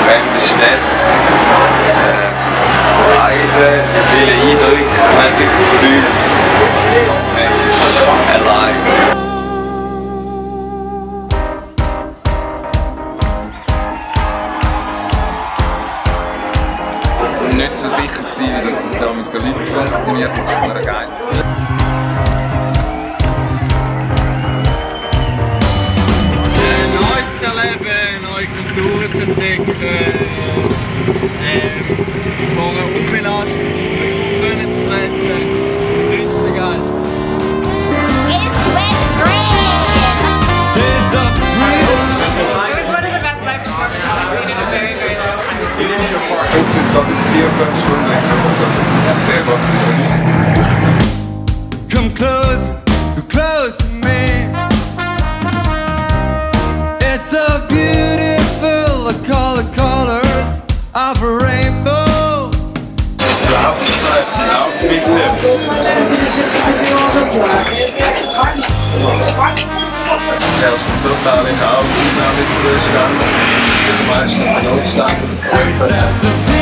fremde Städte, das Reisen, die vielen Eindrücke, man hat wirklich das Gefühl, man ist allein. Nicht so sicher gewesen, wie das da mit den Leuten funktioniert, das war mir geil. Neues zu erleben, neue Kulturen zu entdecken, von einer unbelasteten Umgebung zu leben, Leute zu begeistern. Ich bin jetzt gerade 24 Stunden lang, das ist sehr faszinierend. Come close to me. It's so beautiful, the colors of a rainbow. Lauf bisher. Das herrscht das totale Chaos, Ausnahmezustand. Die meisten Notstand, das